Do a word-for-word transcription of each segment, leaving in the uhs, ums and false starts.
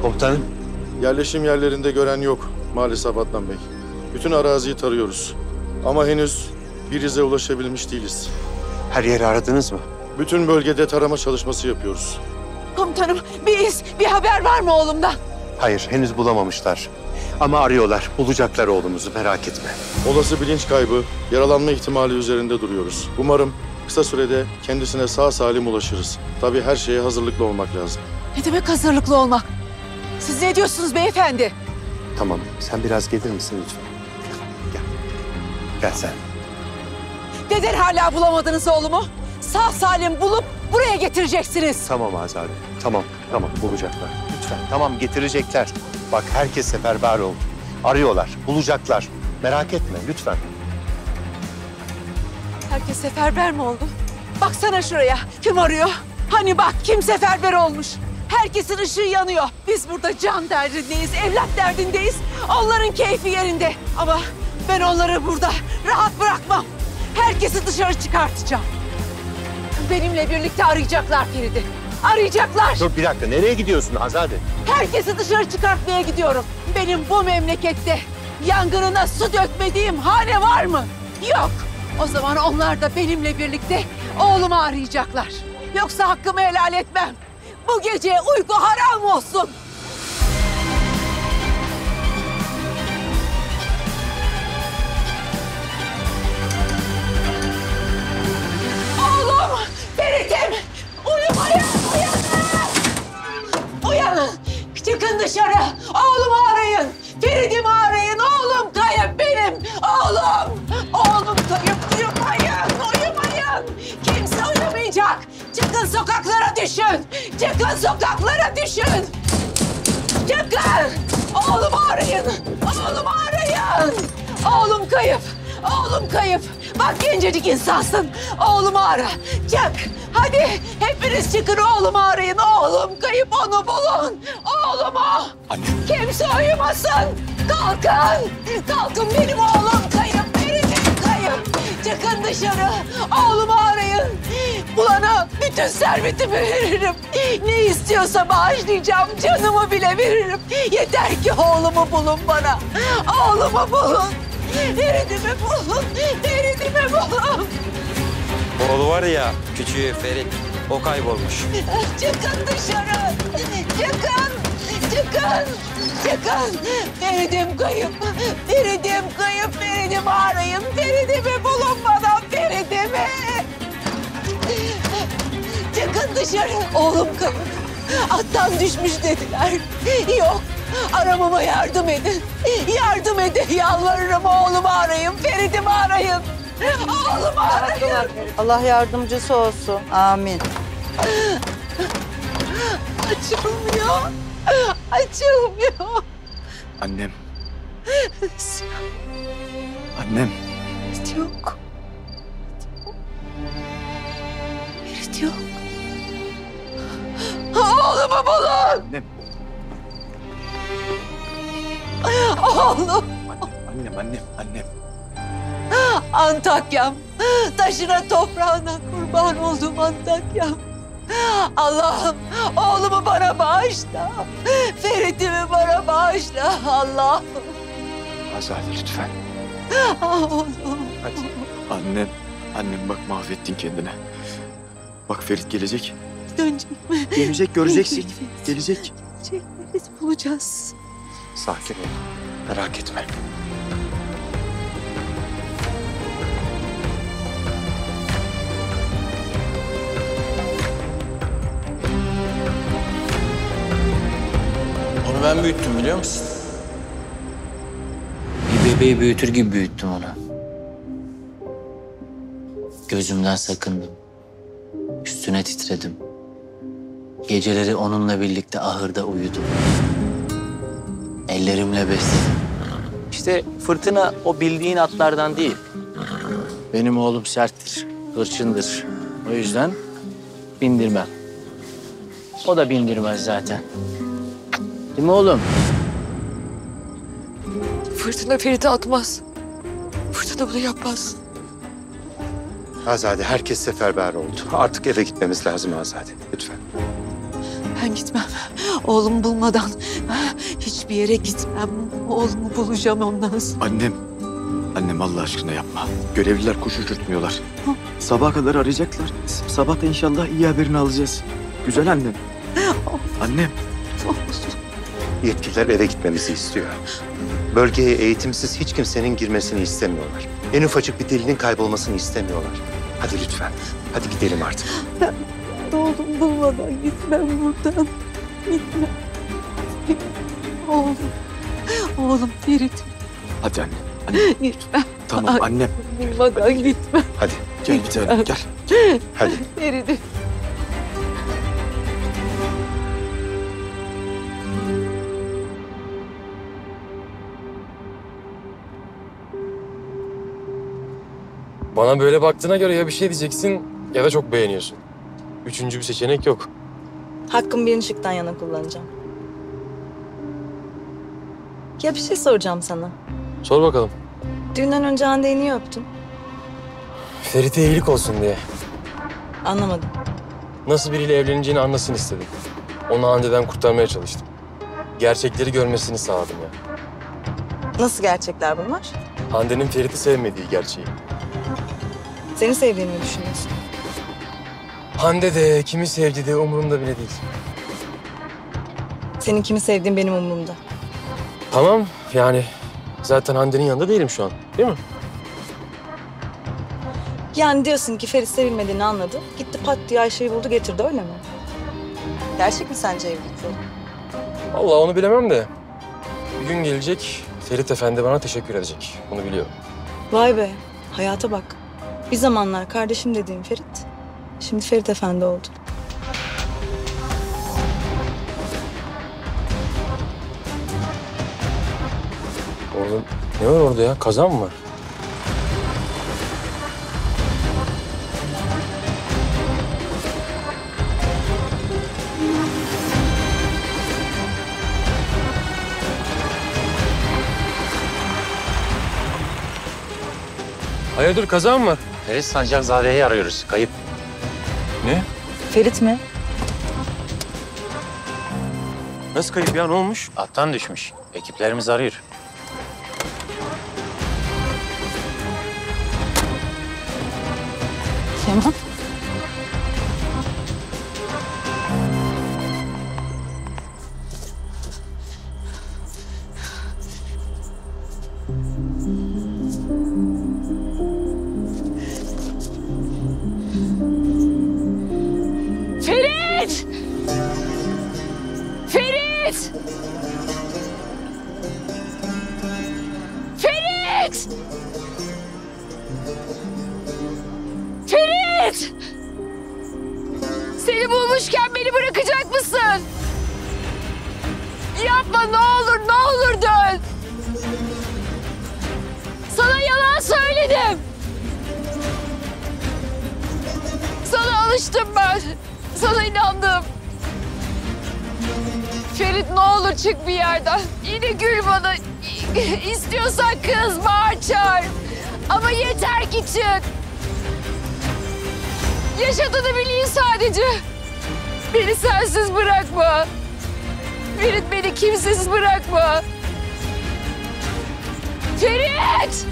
Komutanım. Yerleşim yerlerinde gören yok maalesef Adnan Bey. Bütün araziyi tarıyoruz. Ama henüz bir ize ulaşabilmiş değiliz. Her yeri aradınız mı? Bütün bölgede tarama çalışması yapıyoruz. Komutanım bir iz, bir haber var mı oğlumdan? Hayır, henüz bulamamışlar. Ama arıyorlar, bulacaklar oğlumuzu, merak etme. Olası bilinç kaybı, yaralanma ihtimali üzerinde duruyoruz. Umarım kısa sürede kendisine sağ salim ulaşırız. Tabii her şeye hazırlıklı olmak lazım. Ne demek hazırlıklı olmak? Siz ne diyorsunuz beyefendi? Tamam, sen biraz gelir misin lütfen? Gel, gel sen. Neden hala bulamadınız oğlumu? Sağ salim bulup buraya getireceksiniz. Tamam Azade, tamam, tamam bulacaklar. Lütfen, tamam getirecekler. Bak herkes seferber oldu. Arıyorlar, bulacaklar. Merak etme, lütfen. Herkes seferber mi oldu? Baksana şuraya. Kim arıyor? Hani bak kim seferber olmuş? Herkesin ışığı yanıyor. Biz burada can derdindeyiz, evlat derdindeyiz. Onların keyfi yerinde. Ama ben onları burada rahat bırakmam. Herkesi dışarı çıkartacağım. Benimle birlikte arayacaklar Feridi. Arayacaklar. Dur bir dakika, nereye gidiyorsun Azade? Herkesi dışarı çıkartmaya gidiyorum. Benim bu memlekette yangınına su dökmediğim hane var mı? Yok. O zaman onlar da benimle birlikte oğlumu arayacaklar. Yoksa hakkımı helal etmem. Bu gece uyku haram olsun. Oğlum, Ferit'im, uyumayın, uyanın. Uyanın, çıkın dışarı. Oğlumu arayın, Ferit'imi arayın. Oğlum kayıp benim, oğlum. Oğlum kayıp, uyumayın, uyumayın. Kimse uyumayacak. Çıkın sokaklara düşün. Çıkın sokaklara düşün. Çıkın. Oğlumu arayın. Oğlumu arayın. Oğlum kayıp. Oğlum kayıp. Bak gencecik insansın. Oğlumu ara. Çık. Hadi hepiniz çıkın oğlumu arayın. Oğlum kayıp, onu bulun. Oğlumu. Anne. Kimse uyumasın. Kalkın. Kalkın, benim oğlum kayıp. Benim kayıp. Çıkın dışarı. Oğlumu arayın. Bulana bütün servetimi veririm. Ne istiyorsa bağışlayacağım. Canımı bile veririm. Yeter ki oğlumu bulun bana. Oğlumu bulun. Ferit'imi bulun. Ferit'imi bulun. Oğlu var ya, küçüğü Ferit. O kaybolmuş. Çıkın dışarı. Çıkın. Çıkın. Çıkın. Ferit'im kayıp. Ferit'im kayıp. Ferit'imi arayın. Ferit'imi bulun bana. Ferit'imi. Çıkın dışarı. Oğlum kayıp. Attan düşmüş dediler. Yok. Aramama yardım edin. Yardım edin. Yalvarırım, oğlumu arayın. Ferit'imi arayın. Oğlumu arayın. Allah yardımcısı olsun. Amin. Açılmıyor. Açılmıyor. Annem. Annem. Ferit yok. Ferit yok. Oğlumu bulun. Annem. Oğlum. Annem, annem, annem. Antakya'm. Taşına toprağına kurban olduğum Antakya'm. Allah'ım oğlumu bana bağışla. Ferit'imi bana bağışla Allah'ım. Azade lütfen. Oğlum. Hadi. Annem, annem bak mahvettin kendini. Bak Ferit gelecek. Dönecek mi? Gelecek, göreceksin. Gelecek. Gelecek. Gelecek. Biz bulacağız. Sakin ol, merak etme. Onu ben büyüttüm biliyor musun? Bir bebeği büyütür gibi büyüttüm onu. Gözümden sakındım. Üstüne titredim. Geceleri onunla birlikte ahırda uyudum. Ellerimle besledim. İşte Fırtına o bildiğin atlardan değil. Benim oğlum serttir, hırçındır. O yüzden bindirmem. O da bindirmez zaten. Değil mi oğlum? Fırtına Ferit'i atmaz. Fırtına bunu yapmaz. Azade, herkes seferber oldu. Artık eve gitmemiz lazım Azade, lütfen. Ben gitmem. Oğlumu bulmadan hiçbir yere gitmem. Oğlumu bulacağım ondan sonra. Annem. Annem Allah aşkına yapma. Görevliler kuş uçurtmuyorlar. Sabaha kadar arayacaklar. Sabah da inşallah iyi haberini alacağız. Güzel annem. Annem. Yetkililer eve gitmemizi istiyor. Bölgeye eğitimsiz hiç kimsenin girmesini istemiyorlar. En ufacık bir delinin kaybolmasını istemiyorlar. Hadi lütfen. Hadi gidelim artık. Oğlum bulmadan gitmem buradan. Gitmem. Oğlum. Oğlum Ferit. Hadi anne. Anne. Gitmem. Tamam annem. Bulmadan gitmem. Hadi. Gel bir tanem gel. Hadi. Ferit'i. Bana böyle baktığına göre ya bir şey diyeceksin ya da çok beğeniyorsun. Üçüncü bir seçenek yok. Hakkımı birinci şıktan yana kullanacağım. Ya bir şey soracağım sana. Sor bakalım. Düğünden önce Hande'yi niye öptün? Ferit'e iyilik olsun diye. Anlamadım. Nasıl biriyle evleneceğini anlasın istedim. Onu Hande'den kurtarmaya çalıştım. Gerçekleri görmesini sağladım ya. Nasıl gerçekler bunlar? Hande'nin Ferit'i sevmediği gerçeği. Seni sevdiğini mi düşünüyorsun? Hande de kimi sevdiği de umurumda bile değil. Senin kimi sevdiğin benim umurumda. Tamam yani zaten Hande'nin yanında değilim şu an değil mi? Yani diyorsun ki Ferit sevilmediğini anladı. Gitti pat diye Ayşe'yi buldu getirdi öyle mi? Gerçek mi sence evlilikleri? Vallahi onu bilemem de. Bir gün gelecek Ferit Efendi bana teşekkür edecek. Bunu biliyorum. Vay be, hayata bak. Bir zamanlar kardeşim dediğim Ferit, şimdi Ferit Efendi oldu. Orada ne var orada ya? Kazan mı var? Hayırdır kaza mı var? Ferit Sancakzade'yi arıyoruz. Kayıp. Ne? Ferit mi? Nasıl kayıp ya? Ne olmuş? Attan düşmüş. Ekiplerimiz arıyor. Yaman. Ferit! Ferit! Ferit! Ferit! Seni bulmuşken beni bırakacak mısın? Yapma ne olur, ne olur dön. Sana yalan söyledim. Sana alıştım ben. Sana inandım. Ferit ne olur çık bir yerden. Yine gül bana. İstiyorsan kız bağır çağır. Ama yeter ki çık. Yaşadığını bileyim sadece. Beni sensiz bırakma. Ferit beni kimsesiz bırakma. Ferit!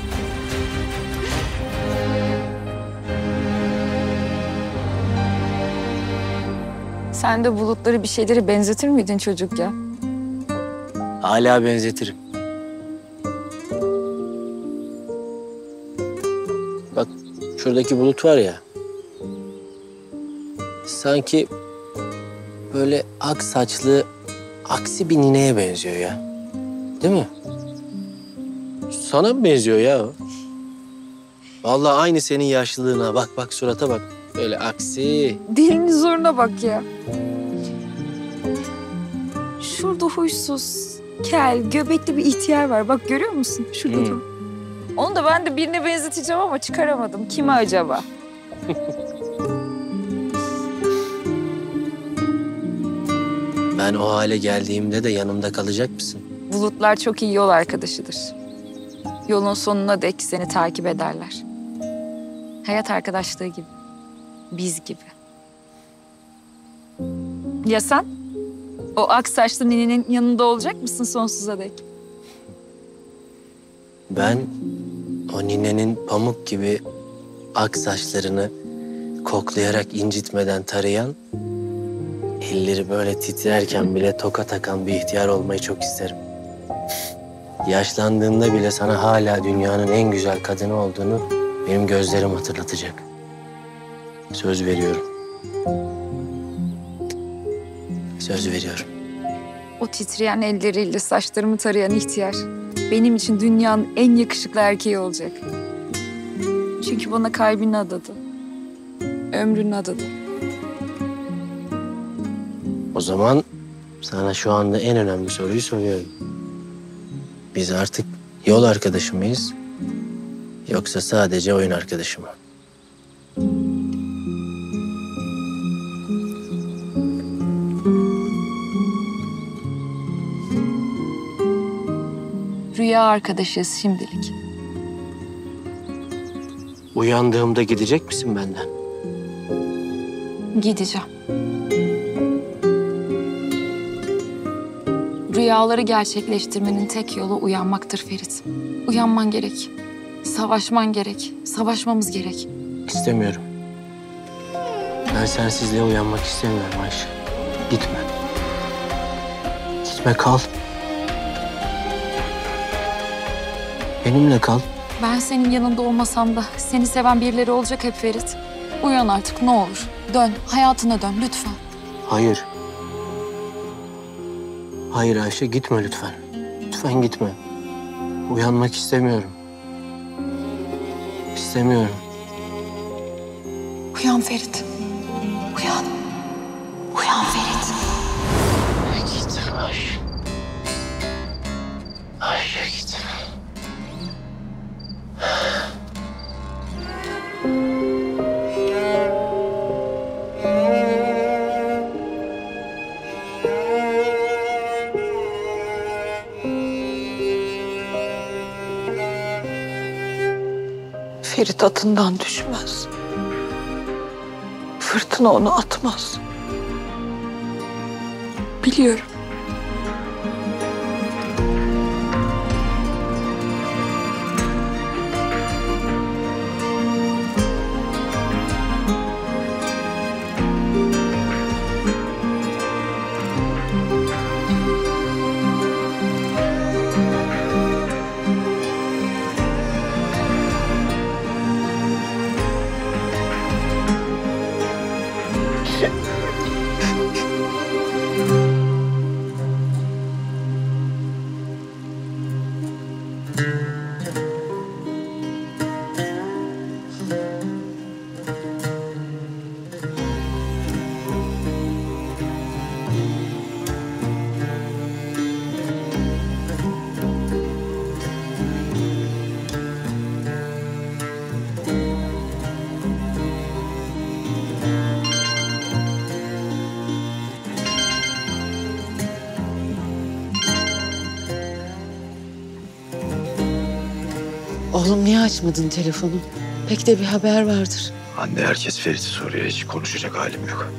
Sen de bulutları bir şeyleri benzetir miydin çocukken? Hala benzetirim. Bak şuradaki bulut var ya. Sanki böyle ak saçlı aksi bir nineye benziyor ya. Değil mi? Sana mı benziyor ya o? Vallahi aynı senin yaşlılığına. Bak bak surata bak. Böyle aksi. Dilinin zoruna bak ya. Şurada huysuz, kel, göbekli bir ihtiyar var. Bak görüyor musun? Şurada Hmm. da. Onu da ben de birine benzeteceğim ama çıkaramadım. Kime acaba? Ben o hale geldiğimde de yanımda kalacak mısın? Bulutlar çok iyi yol arkadaşıdır. Yolun sonuna dek seni takip ederler. Hayat arkadaşlığı gibi. Biz gibi. Ya sen? O ak saçlı ninenin yanında olacak mısın sonsuza dek? Ben o ninenin pamuk gibi ak saçlarını koklayarak incitmeden tarayan, elleri böyle titrerken bile toka takan bir ihtiyar olmayı çok isterim. Yaşlandığımda bile sana hala dünyanın en güzel kadını olduğunu benim gözlerim hatırlatacak. Söz veriyorum. Söz veriyorum. O titreyen elleriyle saçlarımı tarayan ihtiyar benim için dünyanın en yakışıklı erkeği olacak. Çünkü bana kalbini adadı. Ömrünü adadı. O zaman sana şu anda en önemli soruyu soruyorum. Biz artık yol arkadaşı mıyız? Yoksa sadece oyun arkadaşı mı? Rüya arkadaşıyız şimdilik. Uyandığımda gidecek misin benden? Gideceğim. Rüyaları gerçekleştirmenin tek yolu uyanmaktır Ferit. Uyanman gerek. Savaşman gerek. Savaşmamız gerek. İstemiyorum. Ben sensizliğe uyanmak istemiyorum Ayşe. Gitme. Gitme, kal. Benimle kal. Ben senin yanında olmasam da seni seven birileri olacak hep Ferit. Uyan artık ne olur. Dön, hayatına dön lütfen. Hayır. Hayır Ayşe, gitme lütfen. Lütfen gitme. Uyanmak istemiyorum. İstemiyorum. Uyan Ferit. Uyan. Uyan Ferit. Gitme Ayşe. Ayşe gitme. Ferit atından düşmez. Fırtına onu atmaz. Biliyorum. Oğlum niye açmadın telefonu? Pek de bir haber vardır. Anne, herkes Ferit'i soruyor. Hiç konuşacak halim yok.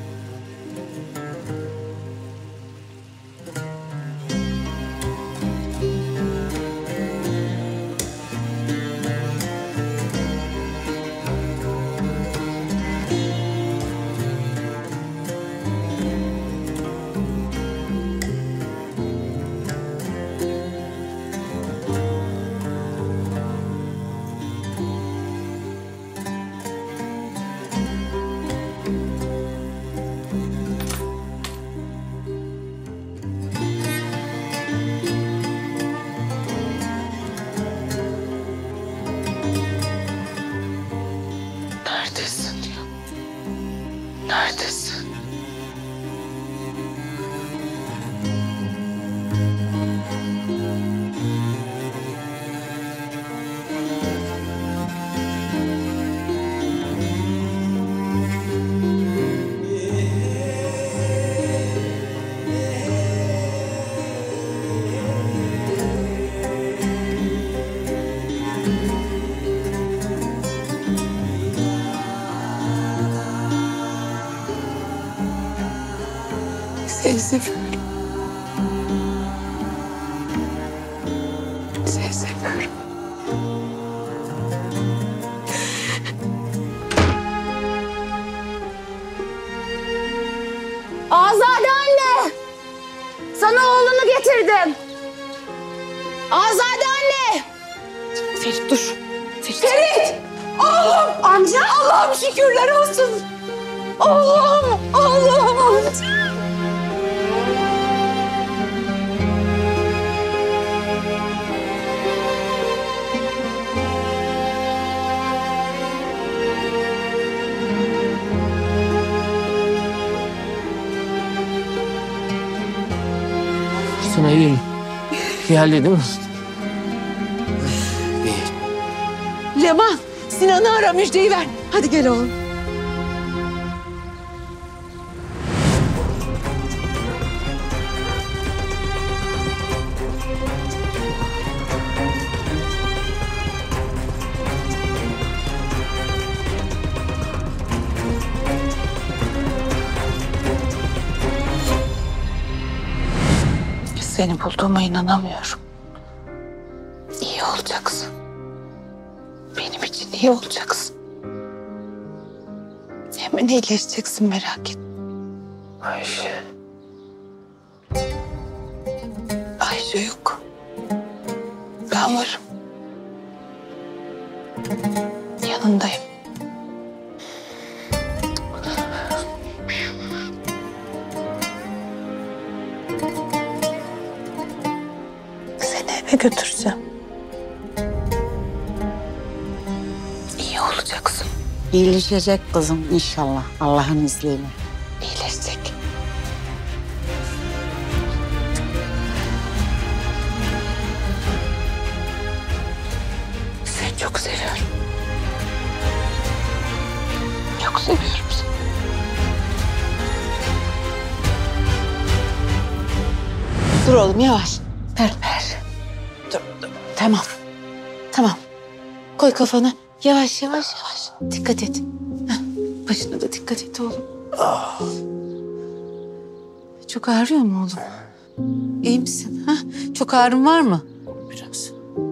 Neredesin ya? Neredesin? Seni seviyorum. Anne! Ferit dur. Ferit! Ferit! Oğlum! Amca! Allah'ım şükürler olsun. Oğlum! Oğlum! Amca! Sana iyi. Geldi değil mi? Leman! Sinan'ı ara, müjdeyi ver. Hadi gel oğlum. Seni bulduğuma inanamıyorum. İyi olacaksın. Benim için iyi olacaksın. Hemen iyileşeceksin, merak etme. Ayşe. Ayşe yok. Ben varım. Yanındayım. Seni eve götüreceğim. İyi olacaksın. İyileşecek kızım inşallah Allah'ın izniyle. İyileşecek. Seni çok seviyorum. Çok seviyorum seni. Dur oğlum yavaş. Ver ver. Dur dur. Tamam. Tamam. Koy kafanı. Yavaş yavaş yavaş. Dikkat et. Heh. Başına da dikkat et oğlum. Çok ağrıyor mu oğlum? İyi misin? Ha? Çok ağrın var mı? Biraz.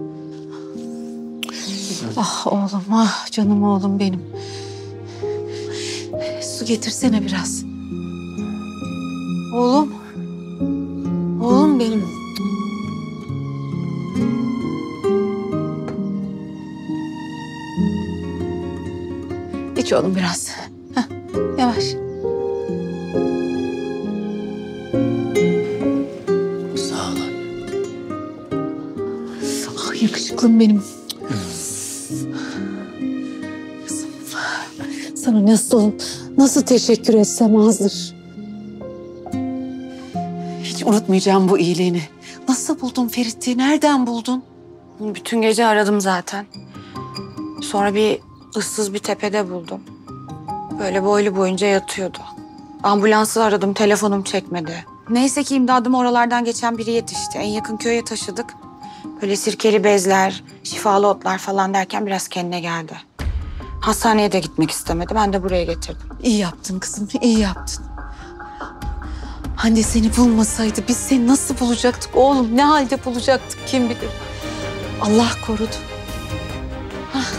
Ah oğlum, ah canım oğlum benim. Su getirsene biraz. Oğlum. Oğlum benim. İç oğlum biraz. Heh, yavaş. Sağ ol. Ah yakışıklım benim. Kızım, sana nasıl, nasıl teşekkür etsem azdır. Hiç unutmayacağım bu iyiliğini. Nasıl buldun Ferit'i? Nereden buldun? Bütün gece aradım zaten. Sonra bir ıssız bir tepede buldum. Böyle boylu boyunca yatıyordu. Ambulansı aradım, telefonum çekmedi. Neyse ki imdadıma oralardan geçen biri yetişti. En yakın köye taşıdık. Böyle sirkeli bezler, şifalı otlar falan derken biraz kendine geldi. Hastaneye de gitmek istemedi. Ben de buraya getirdim. İyi yaptın kızım, iyi yaptın. Anne seni bulmasaydı biz seni nasıl bulacaktık oğlum? Ne halde bulacaktık kim bilir. Allah korudu. Hah.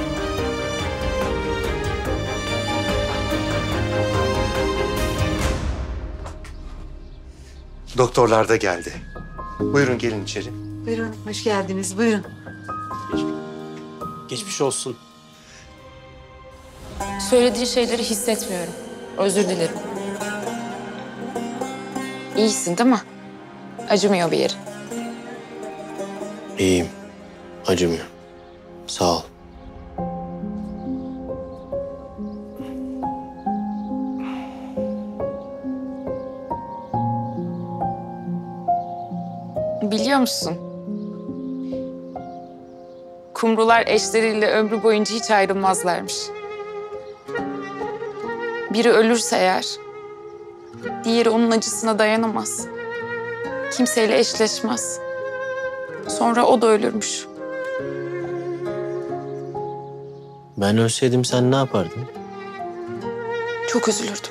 Doktorlar da geldi. Buyurun gelin içeri. Buyurun, hoş geldiniz. Buyurun. Geçmiş olsun. Söylediği şeyleri hissetmiyorum. Özür dilerim. İyisin değil mi? Acımıyor bir yeri. İyiyim. Acımıyor. Sağ ol. Biliyor musun? Kumrular eşleriyle ömrü boyunca hiç ayrılmazlarmış. Biri ölürse eğer, diğeri onun acısına dayanamaz. Kimseyle eşleşmez. Sonra o da ölürmüş. Ben ölseydim sen ne yapardın? Çok üzülürdüm.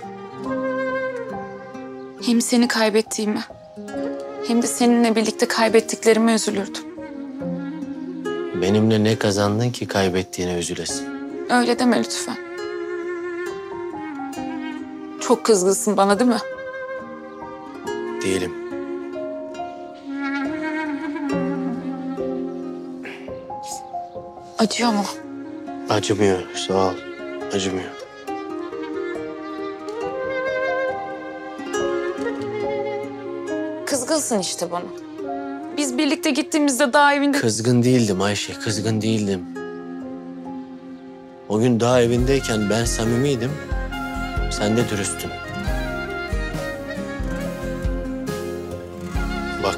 Hem seni kaybettiğime, hem de seninle birlikte kaybettiklerime üzülürdüm. Benimle ne kazandın ki kaybettiğine üzülesin? Öyle deme lütfen. Çok kızgınsın bana değil mi? Değilim. Acıyor mu? Acımıyor, sağ ol. Acımıyor. Kızgınsın işte bana. Biz birlikte gittiğimizde daha evinde... Kızgın değildim Ayşe, kızgın değildim. O gün daha evindeyken ben samimiydim, sen de dürüsttün. Bak.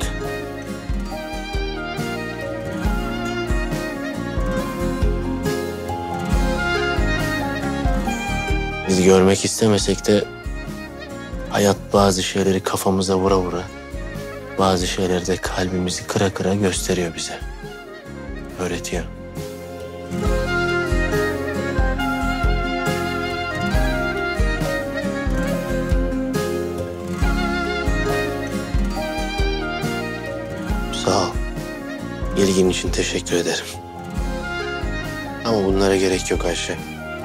Biz görmek istemesek de hayat bazı şeyleri kafamıza vura vura, bazı şeyleri de kalbimizi kıra kıra gösteriyor bize. Öğretiyor. Sağ ol. İlgin için teşekkür ederim. Ama bunlara gerek yok Ayşe.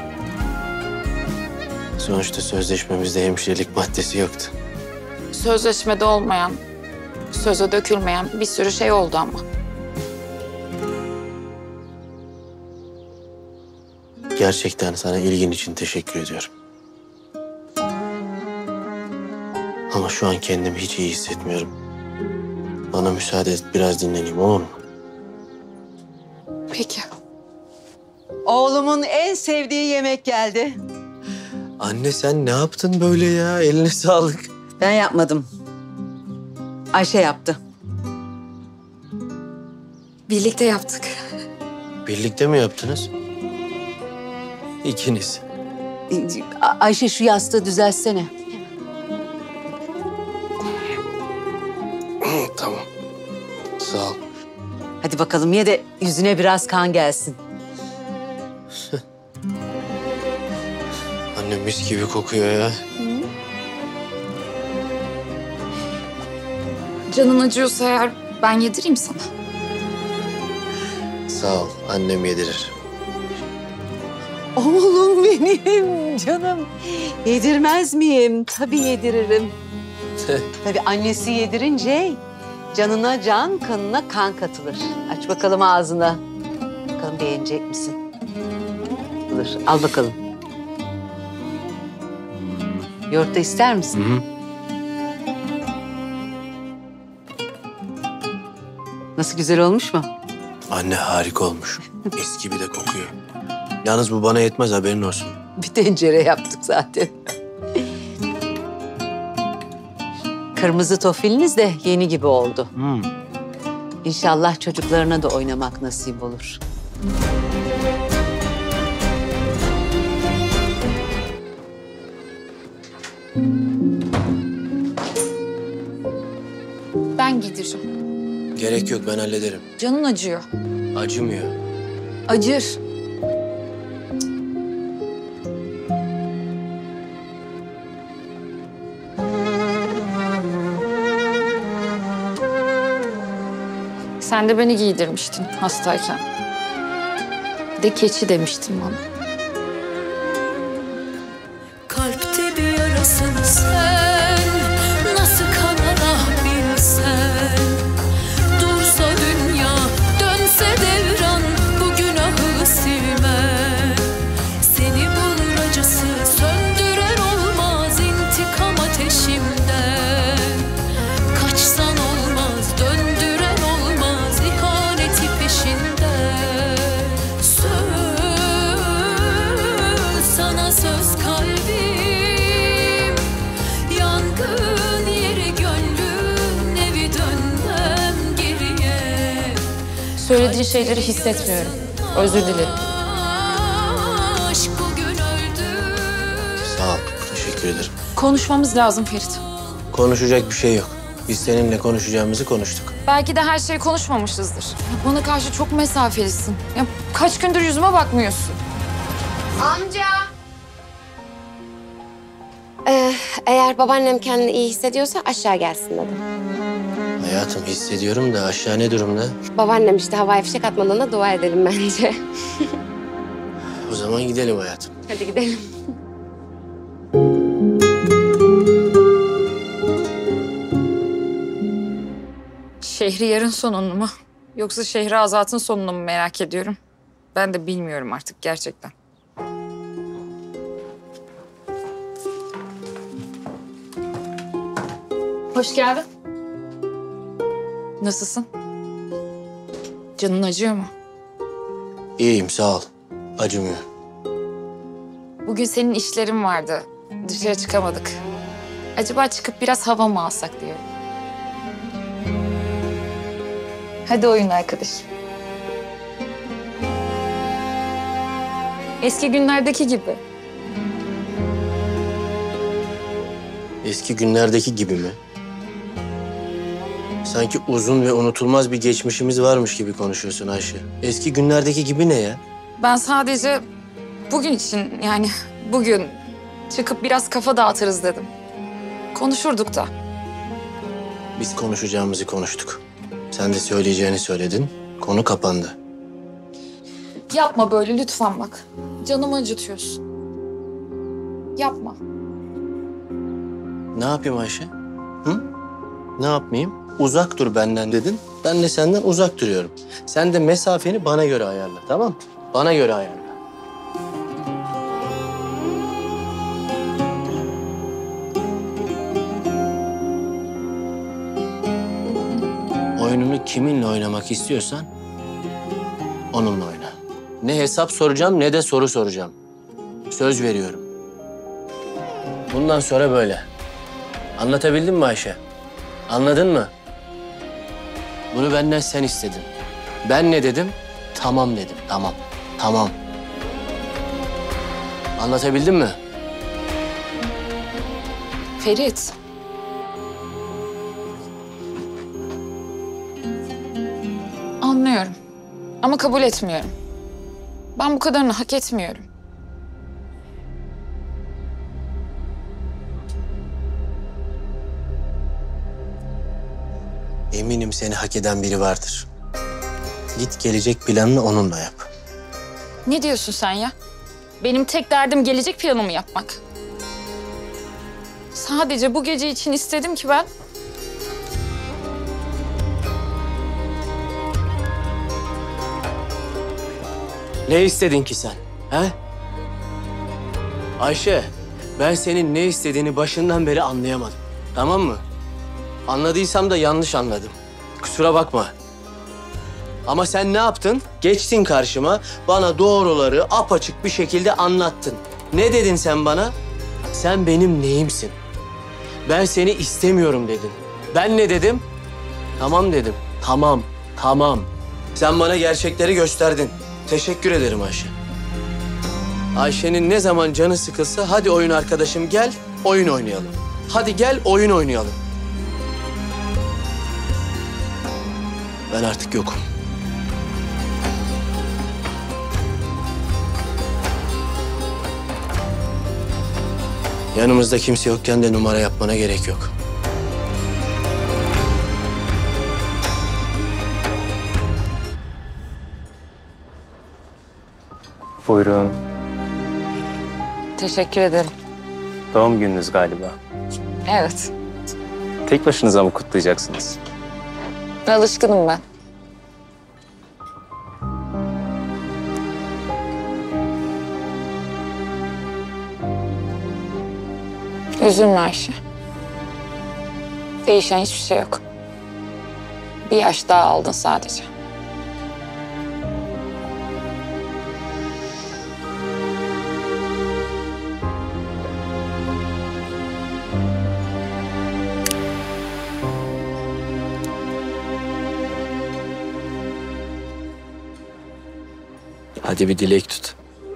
Sonuçta sözleşmemizde hemşirelik maddesi yoktu. Sözleşmede olmayan, söze dökülmeyen bir sürü şey oldu ama. Gerçekten sana ilgin için teşekkür ediyorum. Ama şu an kendimi hiç iyi hissetmiyorum. Bana müsaade et, biraz dinleneyim, olur mu? Peki. Oğlumun en sevdiği yemek geldi. Anne sen ne yaptın böyle ya? Eline sağlık. Ben yapmadım. Ayşe yaptı. Birlikte yaptık. Birlikte mi yaptınız? İkiniz. A- Ayşe şu yastığı düzeltsene. Tamam. Sağ ol. Hadi bakalım ye de yüzüne biraz kan gelsin. Anne mis gibi kokuyor ya. Canın acıyorsa eğer ben yedireyim sana. Sağ ol. Annem yedirir. Oğlum benim canım. Yedirmez miyim? Tabii yediririm. Tabii annesi yedirince canına can, kanına kan katılır. Aç bakalım ağzına. Bakalım beğenecek misin? Dur, al bakalım. Yoğurt da ister misin? Hı hı. Nasıl, güzel olmuş mu? Anne harika olmuş. Mis gibi de kokuyor. Yalnız bu bana yetmez, haberin olsun. Bir tencere yaptık zaten. Kırmızı tofiliniz de yeni gibi oldu. Hmm. İnşallah çocuklarına da oynamak nasip olur. Ben giydireceğim. Gerek yok, ben hallederim. Canın acıyor. Acımıyor. Acır. Sen de beni giydirmiştin hastayken. Bir de keçi demiştin bana. Kalpte bir yarasın sen, nasıl kanar ah bilsen. Dursa dünya, dönse devran, bu günahı silmez. Seni bulur acısı, söndürer olmaz intikam ateşimden. Kaçsan olmaz, döndüren olmaz ihaneti peşinden. Söz, sana söz kalbim, yangın yeri gönlüm, evi dönmem geriye. Söylediğin şeyleri hissetmiyorum. Özür dilerim. Aşk bugün öldü. Sağ ol, teşekkür ederim. Konuşmamız lazım Ferit. Konuşacak bir şey yok. Biz seninle konuşacağımızı konuştuk. Belki de her şeyi konuşmamışızdır. Bana karşı çok mesafelisin. Ya kaç gündür yüzüme bakmıyorsun. Amca. Ee, eğer babaannem kendini iyi hissediyorsa aşağı gelsin dedim. Hayatım hissediyorum da aşağı ne durumda? Babaannem işte havai fişek atmadığına dua edelim bence. O zaman gidelim hayatım. Hadi gidelim. Şehriyar'ın sonunu mu? Yoksa Şehrazat'ın sonunu mu merak ediyorum? Ben de bilmiyorum artık gerçekten. Hoş geldin. Nasılsın? Canın acıyor mu? İyiyim sağ ol. Acımıyor. Bugün senin işlerin vardı. Dışarı çıkamadık. Acaba çıkıp biraz hava mı alsak diyorum. Hadi oyun arkadaşım. Eski günlerdeki gibi. Eski günlerdeki gibi mi? Sanki uzun ve unutulmaz bir geçmişimiz varmış gibi konuşuyorsun Ayşe. Eski günlerdeki gibi ne ya? Ben sadece bugün için yani bugün çıkıp biraz kafa dağıtırız dedim. Konuşurduk da. Biz konuşacağımızı konuştuk. Sen de söyleyeceğini söyledin. Konu kapandı. Yapma böyle lütfen bak. Canımı acıtıyorsun. Yapma. Ne yapayım Ayşe? Hı? Ne yapmayayım? Uzak dur benden dedin. Ben de senden uzak duruyorum. Sen de mesafeni bana göre ayarla, tamam mı? Bana göre ayarla. Oyununu kiminle oynamak istiyorsan onunla oyna. Ne hesap soracağım ne de soru soracağım. Söz veriyorum. Bundan sonra böyle. Anlatabildim mi Ayşe? Anladın mı? Bunu benden sen istedin. Ben ne dedim? Tamam dedim. Tamam. Tamam. Anlatabildim mi? Ferit. Anlıyorum. Ama kabul etmiyorum. Ben bu kadarını hak etmiyorum. Eminim seni hak eden biri vardır. Git gelecek planını onunla yap. Ne diyorsun sen ya? Benim tek derdim gelecek planımı yapmak. Sadece bu gece için istedim ki ben... Ne istedin ki sen? He? Ayşe, ben senin ne istediğini başından beri anlayamadım. Tamam mı? Anladıysam da yanlış anladım. Kusura bakma. Ama sen ne yaptın? Geçtin karşıma, bana doğruları apaçık bir şekilde anlattın. Ne dedin sen bana? Sen benim neyimsin? Ben seni istemiyorum dedin. Ben ne dedim? Tamam dedim. Tamam, tamam. Sen bana gerçekleri gösterdin. Teşekkür ederim Ayşe. Ayşe'nin ne zaman canı sıkılsa hadi oyun arkadaşım gel, oyun oynayalım. Hadi gel oyun oynayalım. Ben artık yokum. Yanımızda kimse yokken de numara yapmana gerek yok. Buyurun. Teşekkür ederim. Doğum gününüz galiba. Evet. Tek başınıza mı kutlayacaksınız? Alışkınım ben. Üzülme Ayşe. Değişen hiçbir şey yok. Bir yaş daha aldın sadece. Hadi bir dilek tut.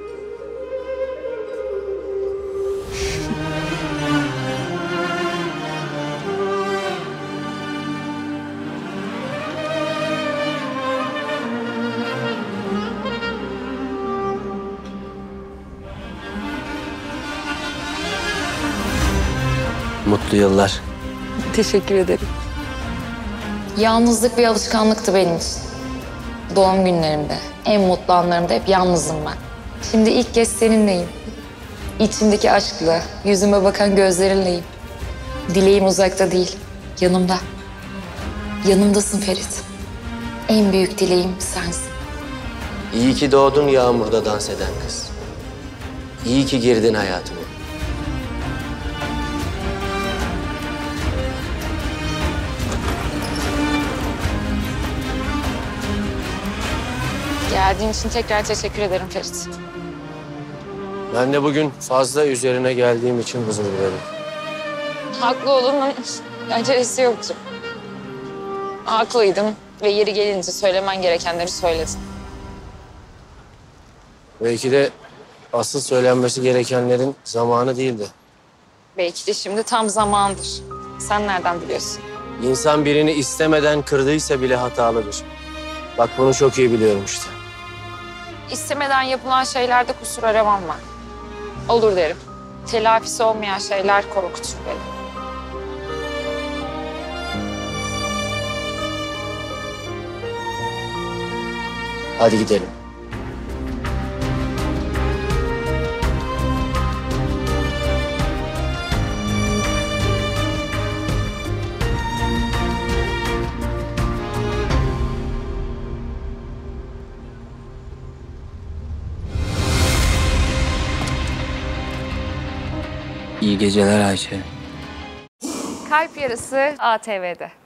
Mutlu yıllar. Teşekkür ederim. Yalnızlık bir alışkanlıktı benim için. Doğum günlerimde, en mutlu anlarımda hep yalnızım ben. Şimdi ilk kez seninleyim. İçimdeki aşkla, yüzüme bakan gözlerinleyim. Dileğim uzakta değil, yanımda. Yanımdasın Ferit. En büyük dileğim sensin. İyi ki doğdun yağmurda dans eden kız. İyi ki girdin hayatıma. Geldiğin için tekrar teşekkür ederim Ferit. Ben de bugün fazla üzerine geldiğim için özür dilerim. Haklı olmanın acelesi yoktu. Haklıydın ve yeri gelince söylemen gerekenleri söyledin. Belki de asıl söylenmesi gerekenlerin zamanı değildi. Belki de şimdi tam zamandır. Sen nereden biliyorsun? İnsan birini istemeden kırdıysa bile hatalıdır. Bak bunu çok iyi biliyorum işte. İstemeden yapılan şeylerde kusur aramam ben. Olur derim. Telafisi olmayan şeyler korkutur beni. Hadi gidelim. İyi geceler Ayşe. Kalp Yarısı A T V'de.